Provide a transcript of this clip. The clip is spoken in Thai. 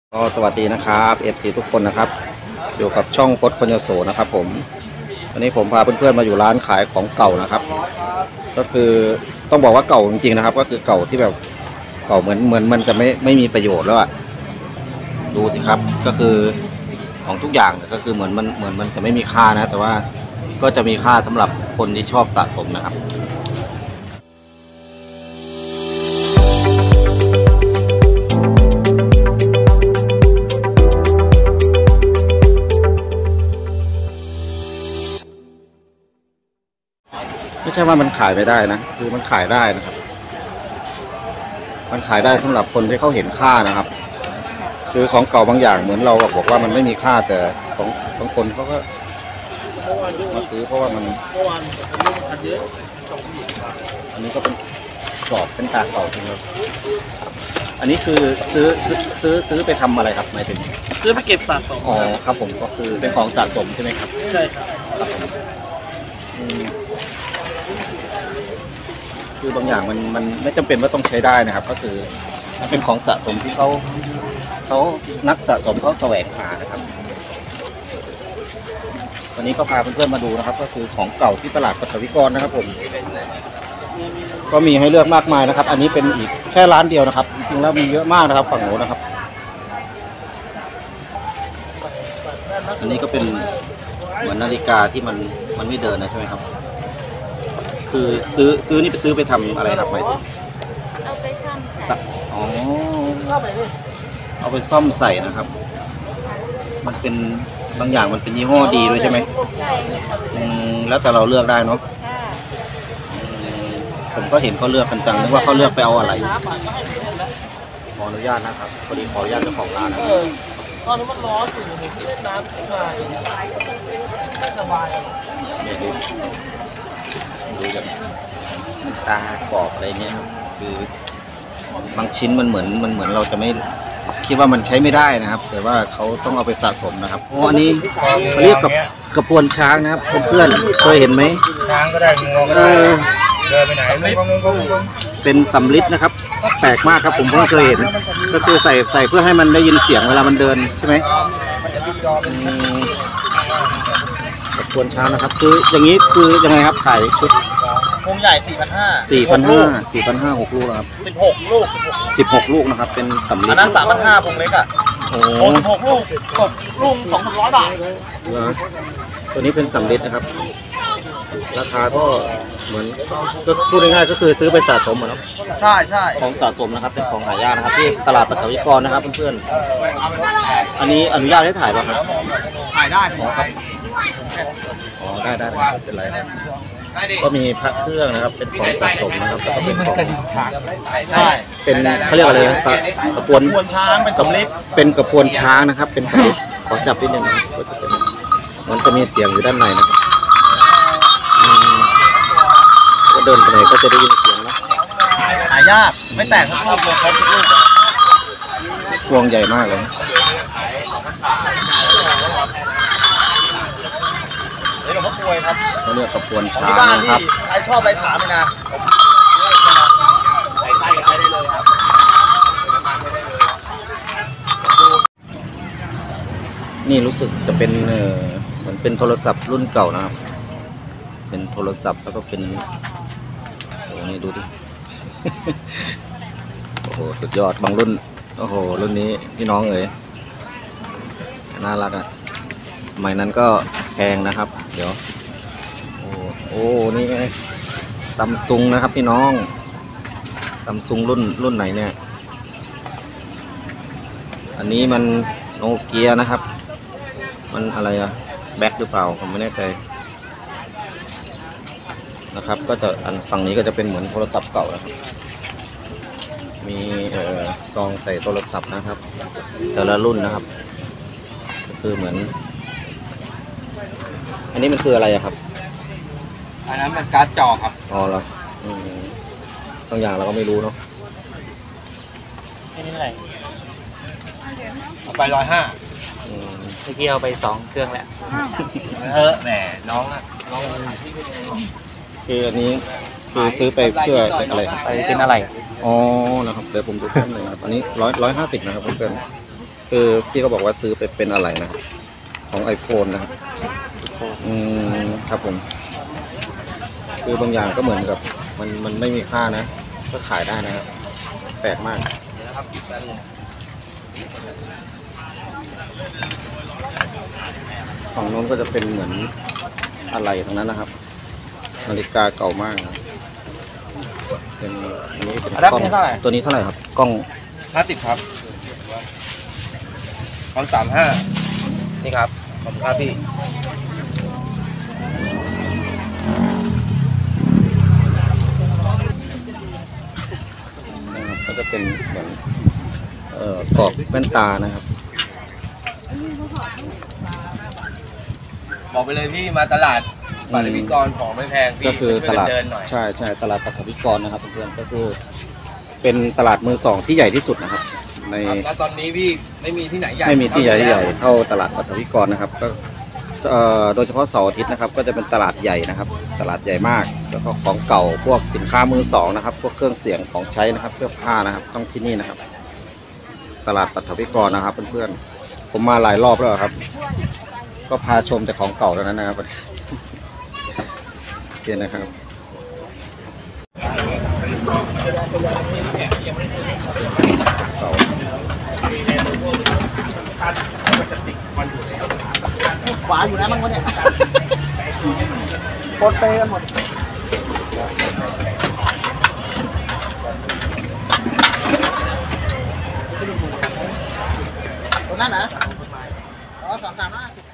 ก็สวัสดีนะครับ FC ทุกคนนะครับอยู่กับช่องพจน์คนยโสนะครับผมวันนี้ผมพาเพื่อนๆมาอยู่ร้านขายของเก่านะครับก็คือต้องบอกว่าเก่าจริงๆนะครับก็คือเก่าที่แบบเก่าเหมือนมันจะไม่มีประโยชน์แล้วอะดูสิครับก็คือของทุกอย่างก็คือเหมือนมันจะไม่มีค่านะแต่ว่าก็จะมีค่าสำหรับคนที่ชอบสะสมนะครับไม่ใช่ว่ามันขายไม่ได้นะคือมันขายได้นะครับมันขายได้สำหรับคนที่เขาเห็นค่านะครับคือของเก่าบางอย่างเหมือนเราบอกว่ามันไม่มีค่าแต่ของบางคนเขาก็มาซื้อเพราะว่ามันอันนี้ก็เป็นกรอบเป็นตาเก่าจริงครับอันนี้คือซื้อไปทำอะไรครับหมายถึงซื้อไปเก็บสะสมอ๋อครับผมก็คือเป็นของสะสมใช่ไหมครับใช่ครับคือบางอย่างมันไม่จำเป็นว่าต้องใช้ได้นะครับก็คือมันเป็นของสะสมที่เขานักสะสมเขาแสวงหานะครับวันนี้ก็พาเพื่อนๆมาดูนะครับก็คือของเก่าที่ตลาดปฐวิกรนะครับผมก็มีให้เลือกมากมายนะครับอันนี้เป็นอีกแค่ร้านเดียวนะครับจริงๆแล้วมีเยอะมากนะครับฝั่งโน้นนะครับอันนี้ก็เป็นเหมือนนาฬิกาที่มันไม่เดินนะใช่ไหมครับคือซื้อนี่ไปซื้อไปทำอะไรครับหมายถึงเอาไปซ่อมใส่อ๋อเอาไปซ่อมใส่นะครับมันเป็นบางอย่างมันเป็นยี่ห้อดีด้วยใช่ไหมใช่แล้วแต่เราเลือกได้เนาะผมก็เห็นเขาเลือกกันจังนึกว่าเขาเลือกไปเอาอะไรขออนุญาตนะครับพอดีขออนุญาตเจ้าของร้านนะตอนนี้มันร้อนอยู่ที่เล่นน้ำขึ้นมาไม่สบายเนี่ยดูกันตากรอบอะไรเนี่ยครับคือบางชิ้นมันเหมือนเราจะไม่คิดว่ามันใช้ไม่ได้นะครับแต่ว่าเขาต้องเอาไปสะสมนะครับอ๋ออันนี้เขาเรียกกระปวนช้างนะครับเพื่อนๆเคยเห็นไหมช้างก็ได้งงเดินไปไหนเป็นสำลิดนะครับแปลกมากครับผมเพิ่งเคยเห็นก็คือใส่เพื่อให้มันได้ยินเสียงเวลามันเดินใช่ไหมกระปวนช้างนะครับคืออย่างนี้คือยังไงครับขายชุดวงใหญ่ 4,500 6 ลูกครับ16 ลูกนะครับเป็นสำลีอันนั้น3,500วงเล็กอ่ะโอ้16 ลูกตกลูก2,100 บาทตัวนี้เป็นสำลีนะครับราคาก็เหมือนก็พูดง่ายๆก็คือซื้อไปสะสมเหมือนใช่ของสะสมนะครับเป็นของหายากนะครับที่ตลาดปฐวิกรนะครับเพื่อนๆอันนี้อนุญาตให้ถ่ายป่ะครับถ่ายได้ครับอ๋อได้เป็นไรก็มีพระเครื่องนะครับเป็นของสะสมนะครับแล้วก็เป็นของใช่เป็นเขาเรียกอะไรกระปวนช้างเป็นสำลิดเป็นกระปวนช้างนะครับเป็นขอจับนิดนึงนะครับก็จะเป็นมันจะมีเสียงอยู่ด้านในนะครับก็เดินไปไหนก็จะได้ยินเสียงนะหายากไม่แตกทุกลูกเลยครับทุกลูกพวงใหญ่มากเลยหลวงพ่อกลวยครับเขาเรียกกระปวนช้างนะครับใครชอบอะไรถามเลยนะใส่ได้เลยครับนี่รู้สึกจะเป็นเหมือนเป็นโทรศัพท์รุ่นเก่านะครับเป็นโทรศัพท์แล้วก็เป็นโอ้นี่ดูดิโอ้โหสุดยอดบางรุ่นโอ้โหรุ่นนี้พี่น้องเอ๋ยน่ารักอ่ะสมัยนั้นก็แพงนะครับเดี๋ยวโอ้นี่ไงซัมซุงนะครับพี่น้องซัมซุงรุ่นไหนเนี่ยอันนี้มันโนเกียนะครับมันอะไรอะแบ็คหรือเปล่าผมไม่แน่ใจนะครับก็จะอันฝั่งนี้ก็จะเป็นเหมือนโทรศัพท์เก่านะครับมีซองใส่โทรศัพท์นะครับแต่ละรุ่นนะครับก็คือเหมือนอันนี้มันคืออะไรอะครับอันนั้นมันการ์ดจอครับอ๋อเหรอบางอย่างเราก็ไม่รู้เนาะนี่อะไรเอาไป150เมื่อกี้เอาไป2 เครื่องแล้วแหมน้องคืออันนี้คือซื้อไปเพื่ออะไรไปเป็นอะไรอ๋อนะครับเดี๋ยวผมดูเพิ่มเลยครับอันนี้150นะครับเพื่อนคือพี่ก็บอกว่าซื้อไปเป็นอะไรนะครับ ของ iPhone นะครับครับผม คือบางอย่างก็เหมือนกับมันไม่มีค่านะ ก็ขายได้นะครับ แปลกมากเดี๋ยวนะครับแป๊บนึงฝั่งโน้นก็จะเป็นเหมือนอะไรทั้งนั้นนะครับ นาฬิกาเก่ามากนะเป็นอันนี้เป็นกล้องตัวนี้เท่าไหร่ครับ กล้อง 50ครับ235นี่ครับขอบคุณครับพี่นะครับก็จะเป็นเหมือนกรอบแว่นตานะครับบอกไปเลยพี่มาตลาดปัตตพิกรของไม่แพงพี่ก็คือตลาดเดินหน่อยใช่ใช่ตลาดปัทวิกรนะครับเพื่อนๆก็คือ เป็นตลาดมือสองที่ใหญ่ที่สุดนะครับ ในครับแล้วตอนนี้พี่ไม่มีที่ไหนใหญ่ไม่มีที่ใหญ่เท่าตลาดปัทวิกรนะครับ ก็โดยเฉพาะเสาร์อาทิตย์นะครับ ก็จะเป็นตลาดใหญ่นะครับ ตลาดใหญ่มากแล้วก็ของเก่าพวกสินค้ามือสองนะครับ พวกเครื่องเสียงของใช้นะครับ เสื้อผ้านะครับ ต้องที่นี่นะครับ ตลาดปัทวิกรนะครับเพื่อนๆผมมาหลายรอบแล้วครับ ก็พาชมแต่ของเก่าเท่านั้นนะครับโอเคนะครับเก่าขวาอยู่นะมั้งวะเนี่ยโคตรเตะกันหมดตรงนั้นเหรออ๋อ2,350